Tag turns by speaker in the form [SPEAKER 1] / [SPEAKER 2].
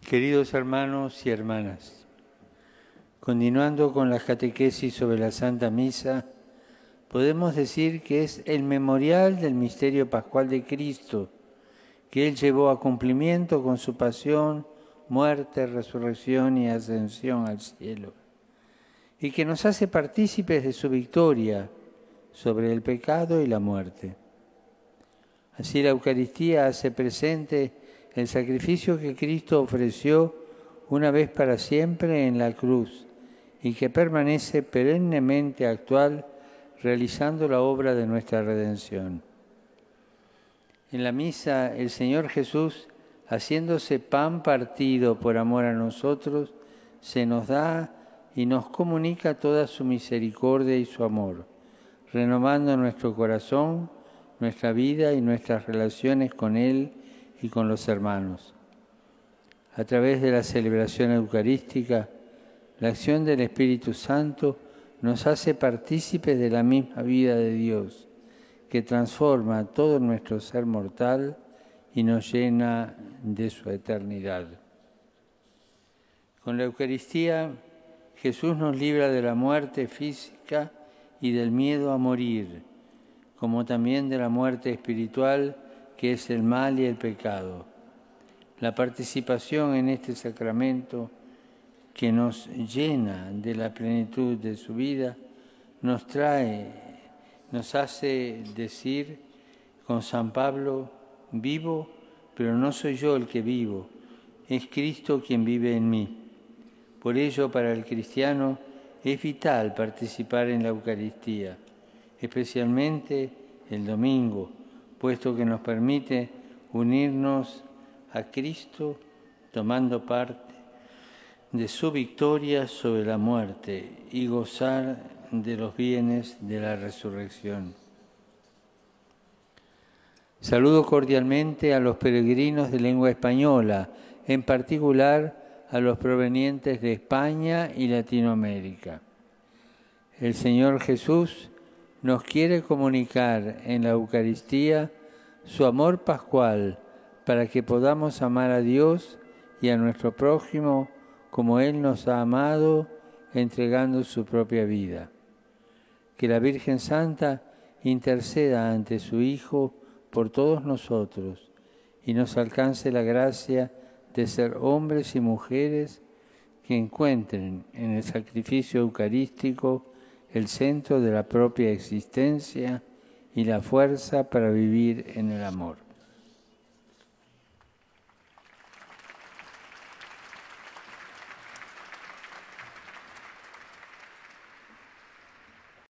[SPEAKER 1] Queridos hermanos y hermanas, continuando con la catequesis sobre la Santa Misa, podemos decir que es el memorial del misterio pascual de Cristo, que Él llevó a cumplimiento con su pasión, muerte, resurrección y ascensión al cielo, y que nos hace partícipes de su victoria sobre el pecado y la muerte. Así la Eucaristía hace presente el sacrificio que Cristo ofreció una vez para siempre en la cruz y que permanece perennemente actual realizando la obra de nuestra redención. En la misa, el Señor Jesús, haciéndose pan partido por amor a nosotros, se nos da y nos comunica toda su misericordia y su amor, renovando nuestro corazón, nuestra vida y nuestras relaciones con Él y con los hermanos. A través de la celebración eucarística, la acción del Espíritu Santo nos hace partícipes de la misma vida de Dios, que transforma todo nuestro ser mortal y nos llena de su eternidad. Con la Eucaristía, Jesús nos libra de la muerte física y del miedo a morir, como también de la muerte espiritual, que es el mal y el pecado. La participación en este sacramento, que nos llena de la plenitud de su vida, nos hace decir con San Pablo: vivo, pero no soy yo el que vivo, es Cristo quien vive en mí. Por ello, para el cristiano es vital participar en la Eucaristía, especialmente el domingo, puesto que nos permite unirnos a Cristo tomando parte de su victoria sobre la muerte y gozar de los bienes de la resurrección. Saludo cordialmente a los peregrinos de lengua española, en particular a los provenientes de España y Latinoamérica. El Señor Jesús nos quiere comunicar en la Eucaristía su amor pascual para que podamos amar a Dios y a nuestro prójimo como Él nos ha amado, entregando su propia vida. Que la Virgen Santa interceda ante su Hijo por todos nosotros y nos alcance la gracia de ser hombres y mujeres que encuentren en el sacrificio eucarístico el centro de la propia existencia y la fuerza para vivir en el amor.